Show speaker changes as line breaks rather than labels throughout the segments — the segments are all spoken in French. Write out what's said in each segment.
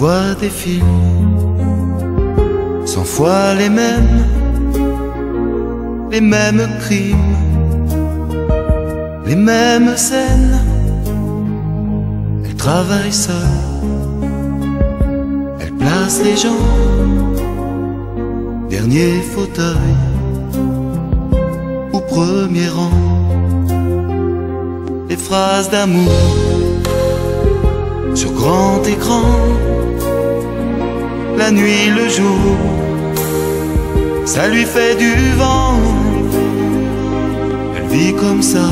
vois des films, 100 fois les mêmes crimes, les mêmes scènes. Elle travaille seule, elle place les gens, dernier fauteuil au premier rang. Les phrases d'amour sur grand écran, la nuit, le jour, ça lui fait du vent. Elle vit comme ça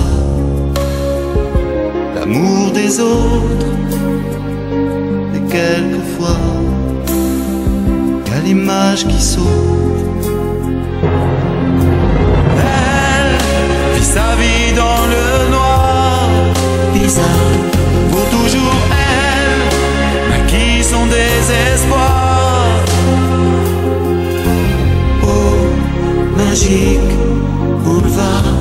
l'amour des autres, et quelquefois y a l'image qui saute. Elle vit sa vie dans le noir, bizarre, pour toujours elle maquille son désespoir. Oh, magique boulevard,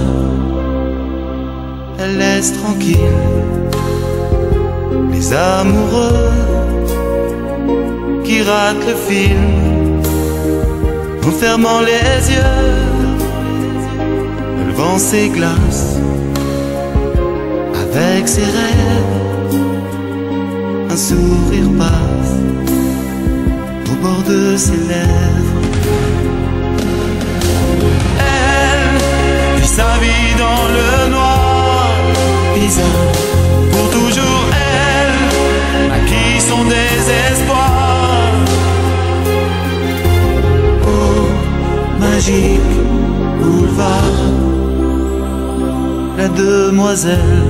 elle laisse tranquille les amoureux qui ratent le film en fermant les yeux. Elle vend ses glaces avec ses rêves, un sourire passe au bord de ses lèvres. Elle vit sa vie dans le noir, bizarre, pour toujours elle maquille son désespoir. Oh, magique boulevard, la demoiselle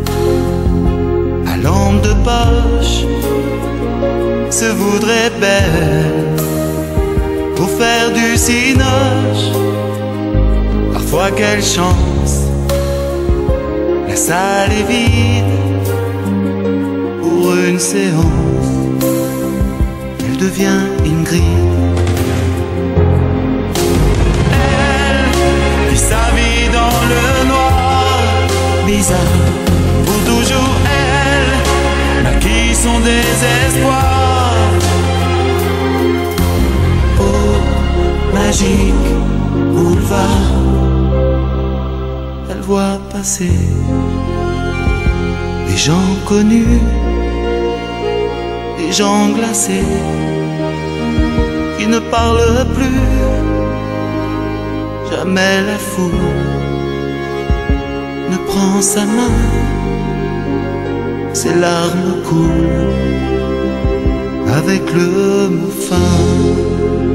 à lampe de poche se voudrait belle pour faire du cinoche. Parfois quelle chance, la salle est vide. Pour une séance, elle devient Ingrid. Elle vit sa vie dans le noir, bizarre, pour toujours elle maquille son désespoir. Oh, magique boulevard, elle voit passer des gens connus, des gens glacés qui ne parlent plus. Jamais la foule ne prend sa main, ses larmes coulent avec le mot fin.